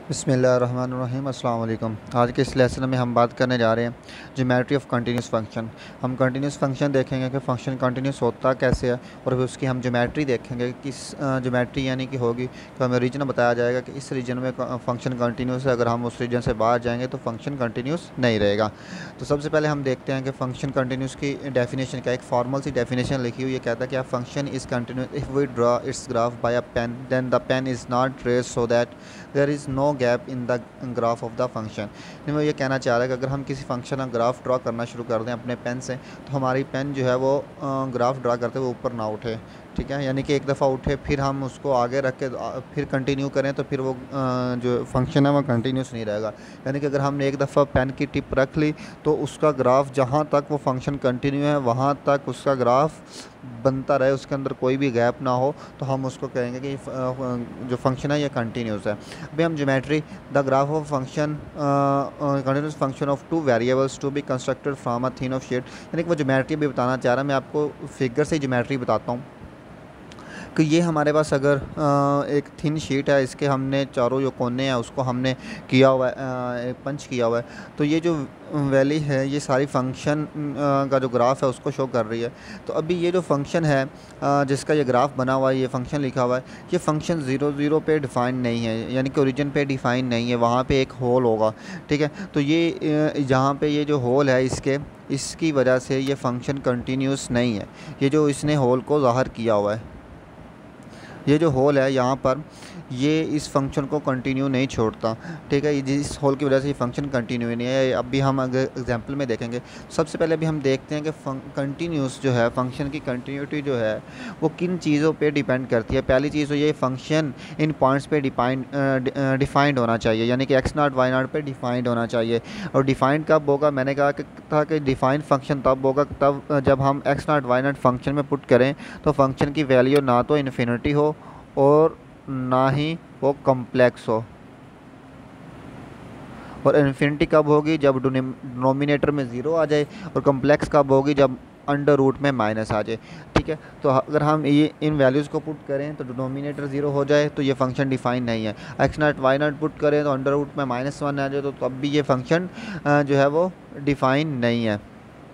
बिस्मिल्लाहिर्रहमानिर्रहीम अस्सलाम वालेकुम। आज के इस लेसन में हम बात करने जा रहे हैं ज्योमेट्री ऑफ कंटिन्यूस फंक्शन। हम कंटिन्यूस फंक्शन देखेंगे कि फ़ंक्शन कंटिन्यूस होता कैसे है, और फिर उसकी हम ज्योमेट्री देखेंगे कि किस ज्योमेट्री यानी कि होगी। तो हमें रीजन बताया जाएगा कि इस रीजन में फ़ंक्शन कंटिन्यूस है, अगर हम उस रीजन से बाहर जाएंगे तो फ़ंक्शन कंटिन्यूस नहीं रहेगा। तो सबसे पहले हम देखते हैं कि फ़ंक्शन कंटिन्यूस की डेफिनेशन क्या है। एक फॉर्मल सी डेफिनेशन लिखी हुई है, कहता है कि a function is continuous if we draw its graph by a pen, then the pen is not raised so that there is no gap in the graph of the function। नहीं, वो ये कहना चाह रहा है कि अगर हम किसी फंक्शन का ग्राफ ड्रा करना शुरू कर दें अपने पेन से, तो हमारी पेन जो है वो ग्राफ ड्रा करते हुए ऊपर ना उठे। ठीक है, यानी कि एक दफ़ा उठे फिर हम उसको आगे रख के फिर कंटिन्यू करें तो फिर वो जो फंक्शन है वो कंटिन्यूस नहीं रहेगा। यानी कि अगर हमने एक दफ़ा पेन की टिप रख ली तो उसका ग्राफ जहाँ तक वो फंक्शन कंटिन्यू है वहाँ तक उसका ग्राफ बनता रहे, उसके अंदर कोई भी गैप ना हो, तो हम उसको कहेंगे कि जो फंक्शन है ये कंटिन्यूस है। अभी हम geometry the graph of function continuous function of two variables to be constructed from a thin of sheet. यानी कि वो ज्योमेट्री भी बताना चाह रहा है, मैं आपको फिगर से ज्योमेट्री बताता हूँ कि ये हमारे पास अगर एक थिन शीट है, इसके हमने चारों जो कोने हैं उसको हमने किया हुआ है, पंच किया हुआ है, तो ये जो वैली है ये सारी फंक्शन का जो ग्राफ है उसको शो कर रही है। तो अभी ये जो फंक्शन है जिसका ये ग्राफ बना हुआ है, ये फंक्शन लिखा हुआ है, ये फंक्शन 0 0 पे डिफ़ाइन नहीं है, यानी कि ओरिजिन पे डिफ़ाइन नहीं है, वहाँ पे एक होल होगा। ठीक है, तो ये जहाँ पे ये जो होल है इसकी वजह से ये फंक्शन कंटिन्यूस नहीं है। ये जो इसने होल को ज़ाहिर किया हुआ है, ये जो होल है यहाँ पर, ये इस फंक्शन को कंटिन्यू नहीं छोड़ता। ठीक है, जिस होल की वजह से ये फंक्शन कंटिन्यू नहीं है। अब भी हम अगर एग्जांपल में देखेंगे, सबसे पहले भी हम देखते हैं कि कंटिन्यूस जो है फंक्शन की कंटिन्यूटी जो है वो किन चीज़ों पे डिपेंड करती है। पहली चीज़ तो ये फंक्शन इन पॉइंट्स पे डिफाइंड होना चाहिए, यानी कि x0 y0 पे डिफाइंड होना चाहिए। और डिफाइंड कब होगा, मैंने कहा कि डिफाइंड फंक्शन तब होगा तब जब हम x0 y0 फंक्शन में पुट करें तो फंक्शन की वैल्यू ना तो इन्फिनिटी हो और ना ही वो कम्प्लेक्स हो। और इन्फिनिटी कब होगी, जब डिनोमिनेटर में ज़ीरो आ जाए, और कम्प्लेक्स कब होगी, जब अंडर रूट में माइनस आ जाए। ठीक है, तो अगर हम ये इन वैल्यूज़ को पुट करें तो डिनोमिनेटर ज़ीरो हो जाए तो ये फंक्शन डिफाइन नहीं है। x0 y0 पुट करें तो अंडर रूट में -1 आ जाए तो तब भी ये फंक्शन जो है वो डिफाइन नहीं है।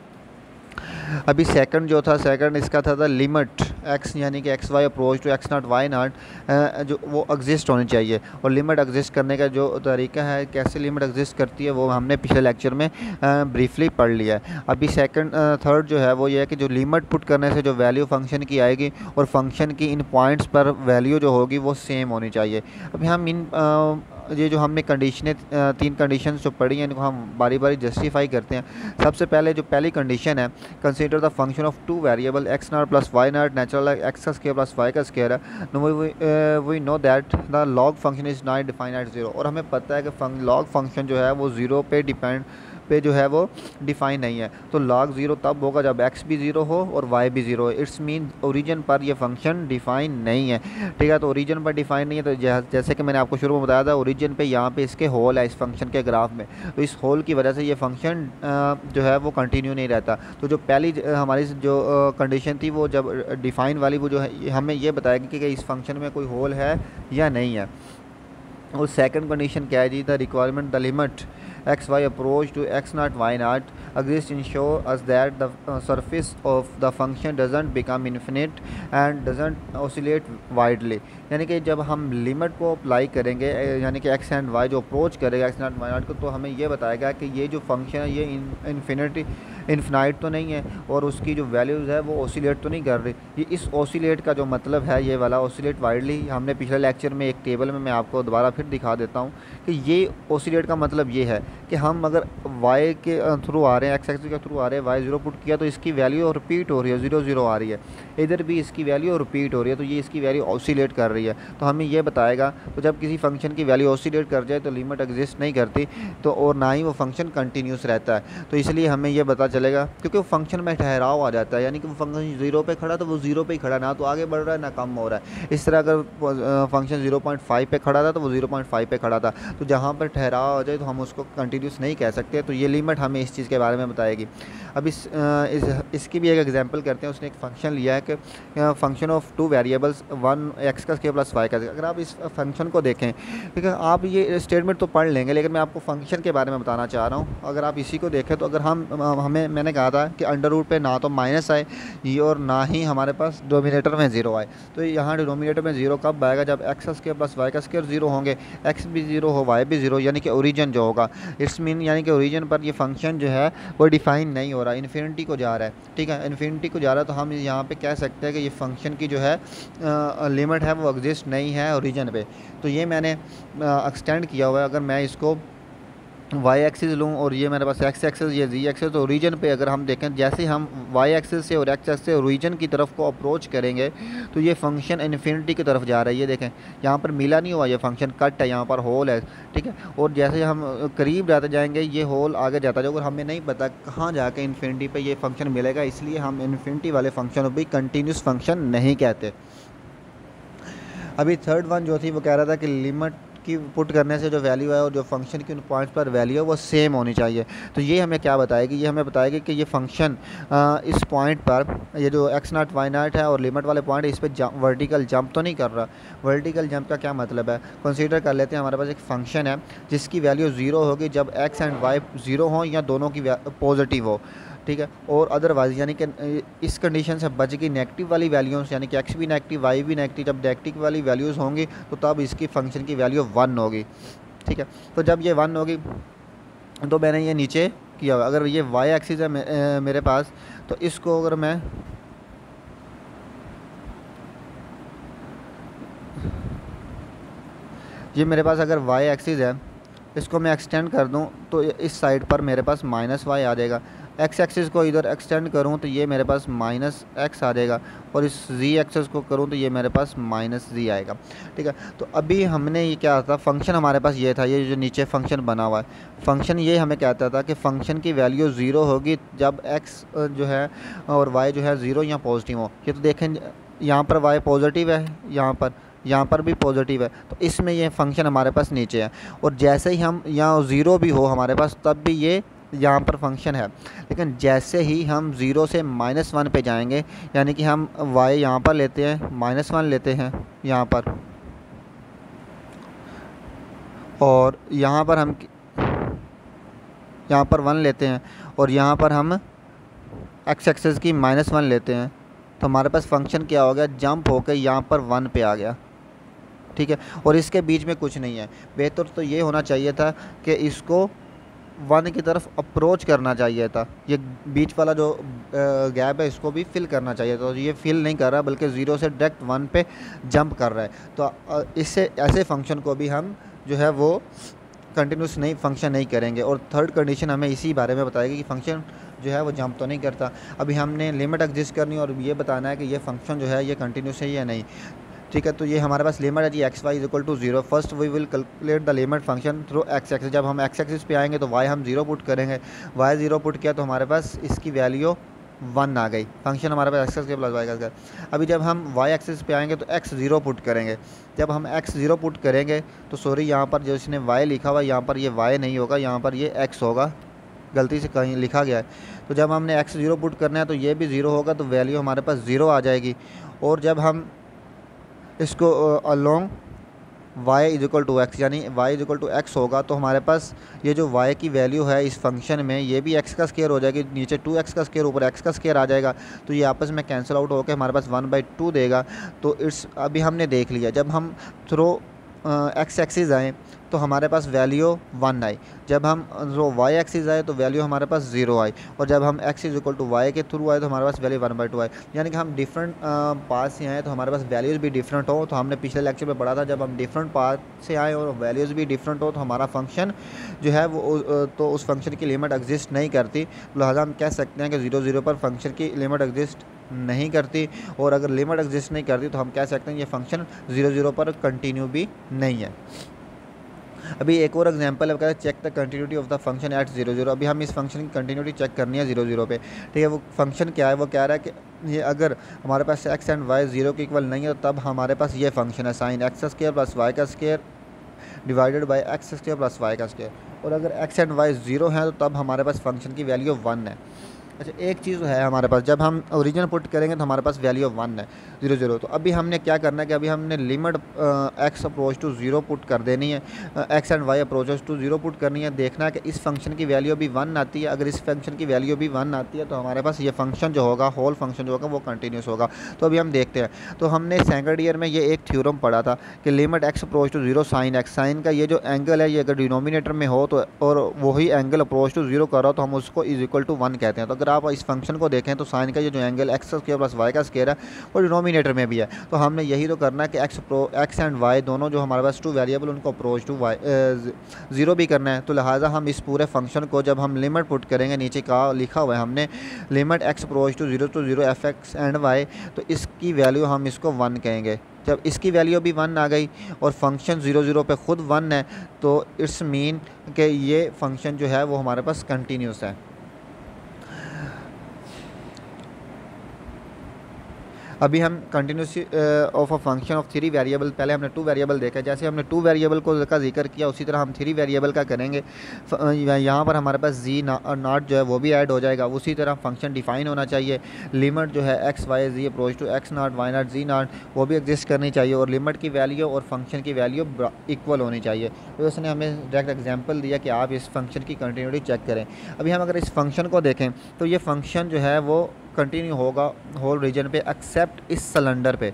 अभी सेकंड जो था, सेकंड इसका था लिमिट x, यानी कि x Y approach to x0 y0 जो वो एग्जिस्ट होनी चाहिए। और लिमिट एग्जिस्ट करने का जो तरीका है, कैसे लिमिट एग्जिस्ट करती है, वो हमने पिछले लेक्चर में ब्रीफली पढ़ लिया है। अभी सेकंड थर्ड जो है वो ये है कि जो लिमिट पुट करने से जो वैल्यू फंक्शन की आएगी और फंक्शन की इन पॉइंट्स पर वैल्यू जो होगी वो सेम होनी चाहिए। अभी हम इन ये जो हमने कंडीशनें तीन कंडीशन जो पढ़ी हैं इनको हम बारी बारी जस्टिफाई करते हैं। सबसे पहले जो पहली कंडीशन है, consider the function of two variable x0 plus y0 natural x का स्क्वायर प्लस y का स्क्वायर है। We know that the log function is not defined at zero. और हमें पता है कि लॉग फंक्शन जो है वो ज़ीरो पे जो है वो डिफ़ाइन नहीं है। तो लॉग ज़ीरो तब होगा जब x भी ज़ीरो हो और y भी ज़ीरो हो। इट्स मीन ओरिजिन पर ये फंक्शन डिफ़ाइन नहीं है। ठीक है, तो ओरिजिन पर डिफ़ाइन नहीं है, तो जैसे कि मैंने आपको शुरू में बताया था, ओरिजिन पे यहाँ पे इसके होल है इस फंक्शन के ग्राफ में, तो इस होल की वजह से ये फंक्शन जो है वो कंटिन्यू नहीं रहता। तो जो पहली हमारी जो कंडीशन थी वो जब डिफ़ाइन वाली, वो जो है हमें ये बताएगी कि इस फंक्शन में कोई होल है या नहीं है। और सेकंड कंडीशन क्या है जी, the requirement the limit x y approach to x0 y0 exists ensure us that the surface of the function doesn't become infinite and doesn't oscillate widely। यानी कि जब हम लिमिट को अप्लाई करेंगे, यानी कि x एंड y जो approach करेगा x0 y0 को, तो हमें ये बताएगा कि ये जो फंक्शन है ये इन्फिनाइट तो नहीं है और उसकी जो वैल्यूज़ है वो ओसिलेट तो नहीं कर रही। ये इस ओसिलेट का जो मतलब है, ये वाला ओसिलेट वाइडली, हमने पिछले लेक्चर में एक टेबल में मैं आपको दोबारा फिर दिखा देता हूँ कि ये ओसिलेट का मतलब ये है कि हम अगर y के थ्रू आ रहे हैं, x एक्सिस के थ्रू आ रहे हैं, y0 पुट किया तो इसकी वैल्यू रिपीट हो रही है, 0 0 आ रही है। इधर भी इसकी वैल्यू रिपीट हो रही है, तो ये इसकी वैल्यू ओसिलेट कर रही है। तो हमें ये बताएगा, तो जब किसी फंक्शन की वैल्यू ओसिलेट कर जाए तो लिमिट एग्जिस्ट नहीं करती, तो और ना ही वो फंक्शन कंटिन्यूस रहता है। तो इसलिए हमें ये पता चलेगा, क्योंकि वो फंक्शन में ठहराव आ जाता है, यानी कि वो फंक्शन 0 पे खड़ा तो वो 0 पे ही खड़ा, ना तो आगे बढ़ रहा है ना कम हो रहा है। इस तरह अगर फंक्शन 0.5 पे खड़ा था तो वो 0.5 पे खड़ा था। तो जहाँ पर ठहराव आ जाए तो हम उसको कंटिन्यूस नहीं कह सकते। तो ये लिमिट हमें इस चीज़ के बारे में बताएगी। अब इसकी भी एक एग्जांपल करते हैं। उसने एक फ़ंक्शन लिया है कि function of two variables, one x का स्क्वायर प्लस वाई का स्क्वायर। अगर आप इस फंक्शन को देखें, ठीक है, आप ये स्टेटमेंट तो पढ़ लेंगे, लेकिन मैं आपको फंक्शन के बारे में बताना चाह रहा हूँ। अगर आप इसी को देखें तो अगर मैंने कहा था कि अंडर रूट पे ना तो माइनस आए ये और ना ही हमारे पास डोमिनेटर में ज़ीरो आए। तो यहाँ डिनोमिनेटर में ज़ीरो कब आएगा? जब एक्स का स्क्वायर प्लस वाई का स्क्वायर ज़ीरो होंगे, एक्स भी ज़ीरो हो वाई भी ज़ीरो, यानी कि ओरिजिन जो होगा। इट्स मीन यानी कि ओरिजिन पर ये फंक्शन जो है वो डिफाइन नहीं हो रहा, इन्फिनिटी को जा रहा है। ठीक है, इन्फिनिटी को जा रहा है, तो हम यहाँ पे कह सकते हैं कि ये फंक्शन की जो है लिमिट है वो एग्जिस्ट नहीं है ओरिजिन पे। तो ये मैंने एक्सटेंड किया हुआ है। अगर मैं इसको वाई एक्सिस लूँ और ये मेरे पास एक्स एक्सिस, ये जी एक्सिस, तो ओरिजिन पे अगर हम देखें, जैसे हम वाई एक्सिस से और एक्स एक्सिस से ओरिजिन की तरफ को अप्रोच करेंगे तो ये फंक्शन इन्फिनिटी की तरफ जा रहा है। ये देखें यहाँ पर मिला नहीं हुआ, ये फंक्शन कट है, यहाँ पर होल है। ठीक है, और जैसे हम करीब जाते जाएंगे ये होल आगे जाता जाएगा और हमें नहीं पता कहाँ जाके इन्फिनिटी पे ये फंक्शन मिलेगा, इसलिए हम इन्फिनिटी वाले फंक्शन को भी कंटिन्यूस फंक्शन नहीं कहते। अभी थर्ड वन जो थी वो कह रहा था कि लिमिट की पुट करने से जो वैल्यू है और जो फंक्शन की उन पॉइंट्स पर वैल्यू है वो सेम होनी चाहिए। तो ये हमें क्या बताएगी? ये हमें बताएगी कि ये फंक्शन इस पॉइंट पर, ये जो एक्स नॉट वाई नॉट है और लिमिट वाले पॉइंट, इस पर वर्टिकल जंप तो नहीं कर रहा। वर्टिकल जंप का क्या मतलब है? कंसीडर कर लेते हैं हमारे पास एक फ़ंक्शन है जिसकी वैल्यू ज़ीरो होगी जब एक्स एंड वाई ज़ीरो हों या दोनों की पॉजिटिव हो। ठीक है, और अदरवाइज यानी कि इस कंडीशन से बच गई नेगेटिव वाली वैल्यूज़, यानी कि एक्स भी नेगेटिव वाई भी नेगेटिव। जब नेगेटिव वाली वैल्यूज़ होंगी तो तब इसकी फंक्शन की वैल्यू 1 होगी। ठीक है, तो जब ये 1 होगी तो मैंने ये नीचे किया हुआ, अगर ये वाई एक्सिस है मेरे पास, तो इसको अगर मैं ये मेरे पास अगर वाई एक्सिस है, इसको मैं एक्सटेंड कर दूं तो इस साइड पर मेरे पास माइनस वाई आ जाएगा। एक्स एक्सिस को इधर एक्सटेंड करूं तो ये मेरे पास माइनस एक्स आ जाएगा, और इस जी एक्सिस को करूं तो ये मेरे पास माइनस जी आएगा। ठीक है, तो अभी हमने ये क्या था, फंक्शन हमारे पास ये था, ये जो नीचे फंक्शन बना हुआ है, फंक्शन ये हमें कहता था कि फ़ंक्शन की वैल्यू ज़ीरो होगी जब एक्स जो है और वाई जो है ज़ीरो या पॉजिटिव हो। ये तो देखें यहाँ पर वाई पॉजिटिव है, यहाँ पर भी पॉजिटिव है, तो इसमें ये फंक्शन हमारे पास नीचे है। और जैसे ही हम यहाँ ज़ीरो भी हो हमारे पास तब भी ये यहाँ पर फंक्शन है। लेकिन जैसे ही हम ज़ीरो से -1 पे जाएंगे, यानी कि हम y यहाँ पर लेते हैं, -1 लेते हैं यहाँ पर, और यहाँ पर हम यहाँ पर 1 लेते हैं, और यहाँ पर हम x एक्सिस की -1 लेते हैं, तो हमारे पास फंक्शन क्या हो गया? जंप होकर यहाँ पर 1 पे आ गया। ठीक है, और इसके बीच में कुछ नहीं है। बेहतर तो ये होना चाहिए था कि इसको 1 की तरफ अप्रोच करना चाहिए था, ये बीच वाला जो गैप है इसको भी फिल करना चाहिए था। तो ये फिल नहीं कर रहा, बल्कि 0 से डायरेक्ट 1 पे जंप कर रहा है। तो इससे ऐसे फंक्शन को भी हम जो है वो कंटिन्यूस नहीं फंक्शन नहीं करेंगे। और थर्ड कंडीशन हमें इसी बारे में बताएगी कि फंक्शन जो है वो जंप तो नहीं करता। अभी हमने लिमिट एग्जिस्ट करनी और ये बताना है कि ये फंक्शन जो है ये कंटिन्यूस है या नहीं। ठीक है, तो ये हमारे पास लिमिट है g x y equal to 0। First we will calculate the limit function through x axis. जब हम एक्स एक्सिस पे आएंगे तो वाई हम 0 पुट करेंगे, वाई 0 पुट किया तो हमारे पास इसकी वैल्यू 1 आ गई। फंक्शन हमारे पास एक्स के प्लस वाई का। अभी जब हम वाई एक्सिस पे आएंगे तो एक्स 0 पुट करेंगे। जब हम एक्स 0 पुट करेंगे तो सॉरी यहाँ पर जो इसने वाई लिखा हुआ, यहाँ पर ये वाई नहीं होगा, यहाँ पर ये एक्स होगा, गलती से कहीं लिखा गया है। तो जब हमने एक्स 0 पुट करना है तो ये भी 0 होगा, तो वैल्यू हमारे पास 0 आ जाएगी। और जब हम इसको along y is equal to x, यानी y is equal to x होगा, तो हमारे पास ये जो y की वैल्यू है इस फंक्शन में ये भी x का स्क्वायर हो जाएगी, नीचे 2x का स्क्वायर ऊपर x का स्क्वायर आ जाएगा। तो ये आपस में कैंसिल आउट होकर हमारे पास 1/2 देगा। तो इट्स अभी हमने देख लिया, जब हम थ्रो एक्स एक्सिस आए तो हमारे पास वैल्यू 1 आई, जब हम जो वाई एक्सिस आए तो वैल्यू हमारे पास 0 आई, और जब हम x is equal to y के थ्रू आए तो हमारे पास वैल्यू 1/2 आई। यानी कि हम डिफरेंट पाथ से आए तो हमारे पास वैल्यूज़ भी डिफरेंट हो। तो हमने पिछले लेक्चर में पढ़ा था, जब हम डिफरेंट पाथ से आए और वैल्यूज़ भी डिफरेंट हो तो हमारा फंक्शन जो है वो तो उस फंक्शन की लिमिट एग्जिस्ट नहीं करती। लिहाजा हम कह सकते हैं कि 0 0 पर फंक्शन की लिमिट एग्जिस्ट नहीं करती, और अगर लिमिट एग्जिस्ट नहीं करती तो हम कह सकते हैं ये फंक्शन 0 0 पर कंटिन्यू भी नहीं है। अभी एक और एग्जांपल है, कहता है check the continuity of the function at 0 0। अभी हम इस फंक्शन की कंटिन्यूटी चेक करनी है 0 0 पे। ठीक है, वो फंक्शन क्या है? वो कह रहा है कि ये अगर हमारे पास x एंड y 0 के इक्वल नहीं है तो तब हमारे पास ये फंक्शन है साइन एक्स का स्क्वायर प्लस वाई का square divided by x square plus y का स्क्वायर। और अगर एक्स एंड वाई ज़ीरो हैं तो तब हमारे पास फंक्शन की वैल्यू 1 है। अच्छा, एक चीज़ है हमारे पास, जब हम ओरिजिन पुट करेंगे तो हमारे पास वैल्यू 1 है, 0 0। तो अभी हमने क्या करना है कि अभी हमने limit x approach to 0 put कर देनी है, x and y approaches to 0 put करनी है। देखना है कि इस फंक्शन की वैल्यू भी 1 आती है। अगर इस फंक्शन की वैल्यू भी 1 आती है तो हमारे पास ये फंक्शन जो होगा, होल फंक्शन जो होगा वो कंटिन्यूस होगा। तो अभी हम देखते हैं। तो हमने सेकंड ईयर में ये एक थ्योरम पढ़ा था कि limit x approach to 0 sine x, sine का ये जो एंगल है ये अगर डिनोमिनेटर में हो तो और वही एंगल अप्रोच टू 0 कर रहा हो तो हम उसको इज इक्वल टू 1 कहते हैं। तो अगर आप इस फंक्शन को देखें तो साइन का ये जो angle x square plus y का स्क्वायर है वो डिनोमिनेटर में भी है। तो हमने यही तो करना है कि एक्स एंड वाई दोनों जो हमारे पास टू वेरिएबल उनको अप्रोच टू वाई 0 भी करना है। तो लिहाजा हम इस पूरे फंक्शन को जब हम लिमिट पुट करेंगे, नीचे का लिखा हुआ है हमने limit x approach to 0 f x and y, तो इसकी वैल्यू हम इसको 1 कहेंगे। जब इसकी वैल्यू भी 1 आ गई और फंक्शन 0 0 पे ख़ुद 1 है तो इट्स मीन कि ये फंक्शन जो है वो हमारे पास कंटिन्यूस है। अभी हम continuity of a function of 3 variable, पहले हमने 2 वेरिएबल देखा, जैसे हमने 2 वेरिएबल को का जिक्र किया उसी तरह हम 3 वेरिएबल का करेंगे। यहाँ पर हमारे पास जी नॉट जो है वो भी ऐड हो जाएगा। उसी तरह फंक्शन डिफाइन होना चाहिए। लिमिट जो है x y g approach to x naught y naught g naught वो भी एग्जिस्ट करनी चाहिए और लिमिट की वैल्यू और फंक्शन की वैल्यू इक्वल होनी चाहिए। तो उसने हमें डायरेक्ट एग्जाम्पल दिया कि आप इस फंक्शन की कंटिन्यूटी चेक करें। अभी हम अगर इस फंक्शन को देखें तो ये फंक्शन जो है वो कंटिन्यू होगा होल रीजन पे एक्सेप्ट इस सिलेंडर पे।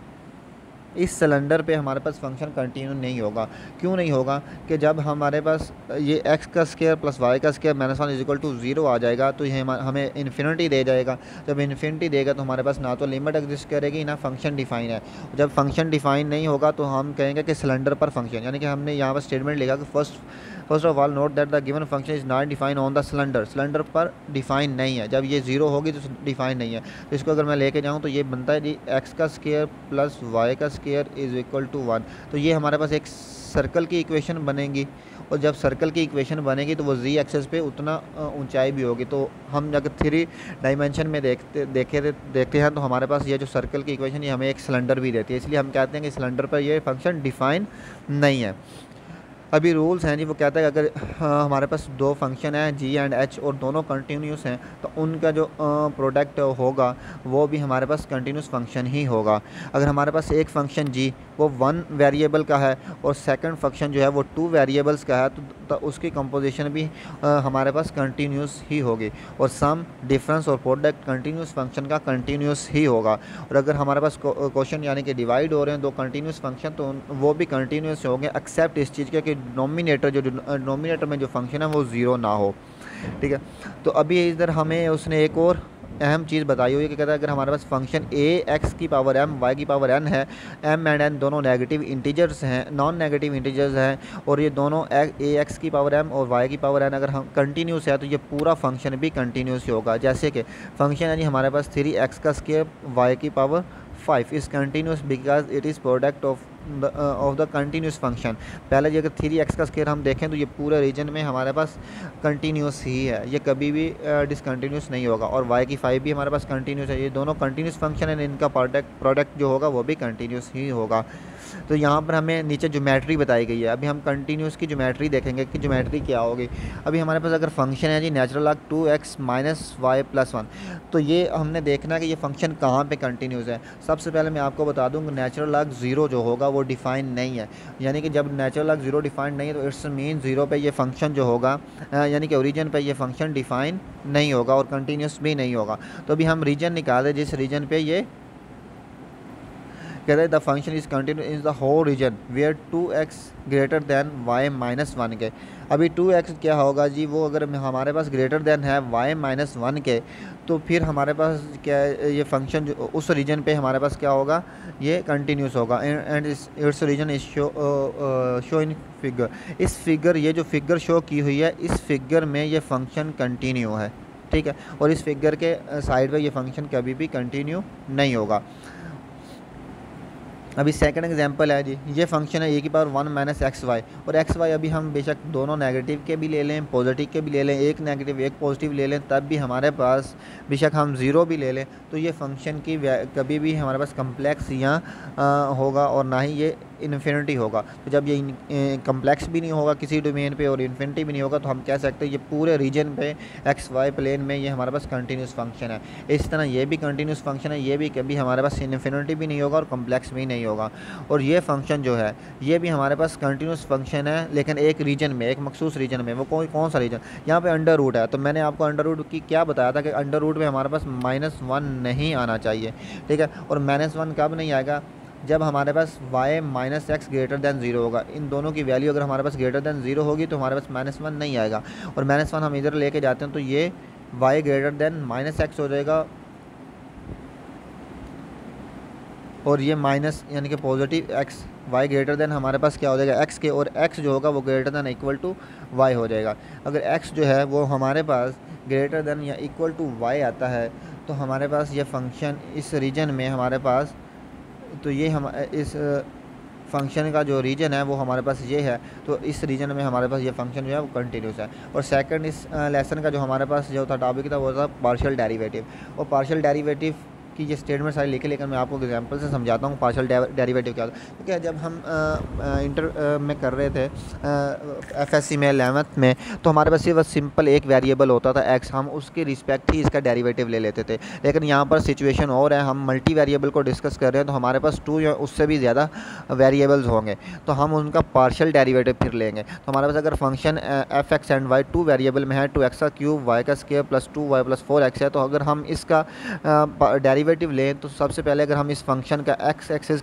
इस सिलेंडर पे हमारे पास फंक्शन कंटिन्यू नहीं होगा। क्यों नहीं होगा कि जब हमारे पास ये एक्स का स्क्वायर प्लस वाई का square minus 1 is equal to 0 आ जाएगा तो ये हमें इन्फिनिटी दे जाएगा। जब इन्फिनिटी देगा तो हमारे पास ना तो लिमिट एग्जिस्ट करेगी ना फंक्शन डिफाइन है। जब फंक्शन डिफाइन नहीं होगा तो हम कहेंगे कि सिलेंडर पर फंक्शन, यानी कि हमने यहाँ पर स्टेटमेंट लिखा कि first of all note that the given function is not define on the cylinder, cylinder पर डिफाइन नहीं है। जब ये 0 होगी तो डिफाइन नहीं है। तो इसको अगर मैं लेके जाऊँ तो ये बनता है जी एक्स का स्क्वायर प्लस वाई का स्क्वायर इज इक्वल टू 1। तो ये हमारे पास एक सर्कल की इक्वेशन बनेगी और जब सर्कल की इक्वेशन बनेगी तो वो जी एक्सेस पे उतना ऊंचाई भी होगी। तो हम अगर 3 डायमेंशन में देखते हैं तो हमारे पास ये जो सर्कल की इक्वेशन ये हमें एक सिलेंडर भी देती है। इसलिए हम कहते हैं कि सिलेंडर पर ये फंक्शन डिफाइन नहीं है। अभी रूल्स हैं जी, वो कहता है कि अगर हमारे पास 2 फंक्शन हैं जी एंड एच और दोनों कंटिन्यूस हैं तो उनका जो प्रोडक्ट होगा वो भी हमारे पास कंटिन्यूस फंक्शन ही होगा। अगर हमारे पास एक फंक्शन जी वो 1 वेरिएबल का है और सेकंड फंक्शन जो है वो 2 वेरिएबल्स का है तो उसकी कंपोजिशन भी हमारे पास कंटिन्यूस ही होगी और सम डिफरेंस और प्रोडक्ट कंटिन्यूस फंक्शन का कंटिन्यूस ही होगा। और अगर हमारे पास क्वेश्चन यानी कि डिवाइड हो रहे हैं 2 कंटिन्यूस फंक्शन तो वो भी कंटिन्यूस होंगे एक्सेप्ट इस चीज़ के कि डिनोमिनेटर में जो फंक्शन है वो 0 ना हो। ठीक है, तो अभी इधर हमें उसने एक और अहम चीज़ बताई हुई है कि कहता है अगर हमारे पास फंक्शन ए एक्स की पावर एम वाई की पावर एन है, एम एंड एन दोनों नेगेटिव इंटीजर्स हैं, नॉन नेगेटिव इंटीजर्स हैं और ये दोनों ए एक्स की पावर एम और वाई की पावर एन अगर हम कंटिन्यूस है तो ये पूरा फंक्शन भी कंटिन्यूस ही होगा। जैसे कि फंक्शन है जी हमारे पास 3 एक्स का स्क्वायर वाई की power 5 is continuous because it is product of the continuous function. पहले जो अगर 3 एक्स का स्क्वायर हम देखें तो ये पूरे रीजन में हमारे पास कंटिन्यूस ही है, ये कभी भी डिसकंटिन्यूस नहीं होगा। और y की 5 भी हमारे पास कंटिन्यूस है, ये दोनों कंटिन्यूस फंक्शन है, इनका प्रोडक्ट जो होगा वो भी कंटिन्यूस ही होगा। तो यहाँ पर हमें नीचे ज्योमेट्री बताई गई है। अभी हम कंटिन्यूस की ज्योमेट्री देखेंगे कि ज्योमेट्री क्या होगी। अभी हमारे पास अगर फंक्शन है g natural log 2x minus y plus 1, तो ये हमने देखना कि ये फंक्शन कहाँ पे कंटिन्यूस है। सबसे पहले मैं आपको बता दूँ कि नेचुरल लॉग 0 जो होगा वो डिफ़ाइन नहीं है, यानी कि जब नेचुरल लॉग 0 डिफ़ाइन नहीं है तो इट्स मीन 0 पे ये फंक्शन जो होगा यानी कि ओरिजिन पे ये फंक्शन डिफ़ाइन नहीं होगा और कंटिन्यूस भी नहीं होगा। तो अभी हम रीजन निकाल दें जिस रीजन पे ये कहते हैं the function is continue in the whole region where 2x greater than y minus 1 के। अभी 2x क्या होगा जी, वो अगर हमारे पास ग्रेटर दैन है y माइनस 1 के तो फिर हमारे पास क्या ये फंक्शन जो उस रीजन पे हमारे पास क्या होगा, ये कंटिन्यूस होगा and it's region is show in figure. इस फिगर ये जो फिगर शो की हुई है इस फिगर में ये फंक्शन कंटिन्यू है। ठीक है, और इस फिगर के साइड पे ये फंक्शन कभी भी कंटिन्यू नहीं होगा। अभी सेकंड एग्जांपल है जी, ये फंक्शन है ए की पावर 1 माइनस एक्स वाई, और एक्स वाई अभी हम बेशक दोनों नेगेटिव के भी ले लें, पॉजिटिव के भी ले लें, एक नेगेटिव एक पॉजिटिव ले लें, तब भी हमारे पास बेशक हम ज़ीरो भी ले लें तो ये फंक्शन की कभी भी हमारे पास कम्प्लेक्स यहाँ होगा और ना ही ये इन्फिनिटी होगा। तो जब ये कम्प्लेक्स भी नहीं होगा किसी डोमेन पे और इन्फिनिटी भी नहीं होगा तो हम कह सकते हैं ये पूरे रीजन पे एक्स वाई प्लेन में ये हमारे पास कंटिन्यूस फंक्शन है। इस तरह ये भी कंटिन्यूस फंक्शन है, ये भी कभी हमारे पास इन्फिनिटी भी नहीं होगा और कम्प्लेक्स भी नहीं होगा। और ये फंक्शन जो है ये भी हमारे पास कंटिन्यूस फंक्शन है, लेकिन एक रीजन में, एक मखसूस रीजन में। वो कौन सा रीजन? यहाँ पे अंडर रूट है, तो मैंने आपको अंडर रूट की क्या बताया था कि अंडर रूट में हमारे पास -1 नहीं आना चाहिए, ठीक है। और -1 कब नहीं आएगा? जब हमारे पास y minus x greater than 0 होगा। इन दोनों की वैल्यू अगर हमारे पास ग्रेटर दैन 0 होगी तो हमारे पास -1 नहीं आएगा। और -1 हम इधर लेके जाते हैं तो ये y greater than minus x हो जाएगा, और ये माइनस यानी कि positive x, y greater than हमारे पास क्या हो जाएगा x के, और x जो होगा वो greater than equal to y हो जाएगा। अगर x जो है वो हमारे पास ग्रेटर दैन या इक्वल टू y आता है तो हमारे पास ये फंक्शन इस रीजन में हमारे पास, तो ये हम इस फंक्शन का जो रीजन है वो हमारे पास ये है, तो इस रीजन में हमारे पास ये फंक्शन जो है वो कंटिन्यूस है। और सेकंड इस लेसन का जो हमारे पास जो था टॉपिक था वो था पार्शियल डेरिवेटिव। और पार्शियल डेरिवेटिव की ये स्टेटमेंट सारी लिखे, लेकर मैं आपको एग्जांपल से समझाता हूँ पार्शियल डेरिवेटिव क्या होता है। क्योंकि जब हम इंटर में कर रहे थे एफएससी में 11th में, तो हमारे पास सिर्फ सिंपल एक वेरिएबल होता था x, हम उसके रिस्पेक्ट ही इसका डेरिवेटिव ले लेते थे। लेकिन यहाँ पर सिचुएशन और है, हम मल्टी वेरिएबल को डिस्कस कर रहे हैं तो हमारे पास 2 या उससे भी ज़्यादा वेरिएबल्स होंगे, तो हम उनका पार्शियल डेरिवेटिव फिर लेंगे। तो हमारे पास अगर function f x and y 2 variable में है, 2x का क्यूब y का square plus 2y plus 4x है, तो अगर हम इसका डेरिवेटिव लें तो सबसे पहले अगर हम इस फंक्शन का x एक्सिस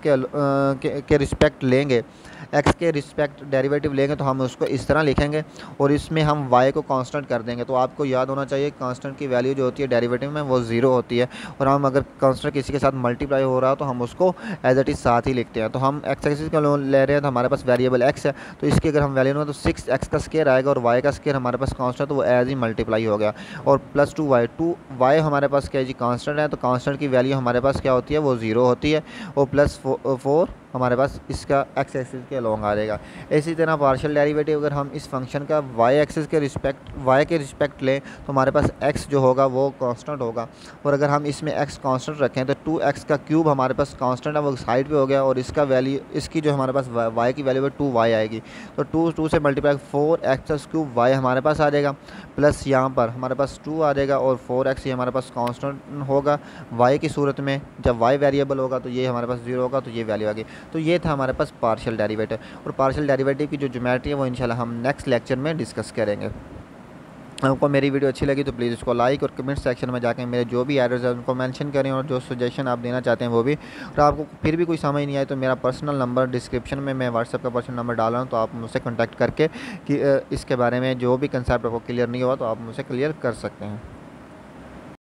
के रिस्पेक्ट लेंगे, x के रिस्पेक्ट डेरिवेटिव लेंगे तो हम उसको इस तरह लिखेंगे और इसमें हम y को कांस्टेंट कर देंगे। तो आपको याद होना चाहिए कांस्टेंट की वैल्यू जो होती है डेरिवेटिव में वो 0 होती है, और हम अगर कांस्टेंट किसी के साथ मल्टीप्लाई हो रहा हो तो हम उसको एज इट इज़ साथ ही लिखते हैं। तो हम x एक्सिस का ले रहे हैं तो हमारे पास वेरिएबल x है, तो इसकी अगर हम वैल्यू लें तो 6x का स्क्वायर आएगा और y का स्क्वायर हमारे पास कांस्टेंट, तो वो एज ही मल्टीप्लाई हो गया। और प्लस 2y हमारे पास क्या है जी? कांस्टेंट है, तो कांस्टेंट की वैल्यू हमारे पास क्या होती है? वो 0 होती है। और प्लस 4 हमारे पास इसका x एक्सिस के अलोंग आ जाएगा। इसी तरह पार्शियल डेरिवेटिव अगर हम इस फंक्शन का y एक्सिस के रिस्पेक्ट लें तो हमारे पास x जो होगा वो कांस्टेंट होगा, और अगर हम इसमें x कांस्टेंट रखें तो 2x का क्यूब हमारे पास कांस्टेंट है, वो साइड पे हो गया, और इसका वैल्यू, इसकी जो हमारे पास y की वैल्यू है 2y आएगी, तो 2 से मल्टीप्लाई 4x क्यूब y हमारे पास आ जाएगा, प्लस यहाँ पर हमारे पास 2 आ जाएगा और 4x ये हमारे पास कांस्टेंट होगा y की सूरत में। जब y वेरिएबल होगा तो ये हमारे पास 0 होगा, तो ये वैल्यू आ गई। तो ये था हमारे पास पार्शियल डेरिवेटिव, और पार्शियल डेरिवेटिव की जो ज्योमेट्री है वो इंशाल्लाह हम नेक्स्ट लेक्चर में डिस्कस करेंगे। आपको मेरी वीडियो अच्छी लगी तो प्लीज़ इसको लाइक और कमेंट सेक्शन में जाकर मेरे जो भी एरर्स हैं उनको मेंशन करें, और जो सजेशन आप देना चाहते हैं वो भी। और आपको फिर भी कोई समझ नहीं आए तो मेरा पर्सनल नंबर डिस्क्रिप्शन में, मैं व्हाट्सएप का पर्सनल नंबर डाल रहा हूँ, तो आप मुझसे कॉन्टैक्ट करके कि इसके बारे में जो भी कंसेप्ट आपको क्लियर नहीं हुआ तो आप मुझसे क्लियर कर सकते हैं।